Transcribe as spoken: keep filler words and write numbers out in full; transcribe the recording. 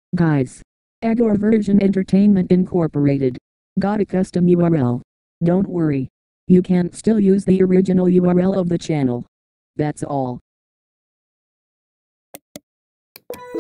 Guys, Agor Version Entertainment Incorporated got a custom U R L. Don't worry. You can still use the original U R L of the channel. That's all.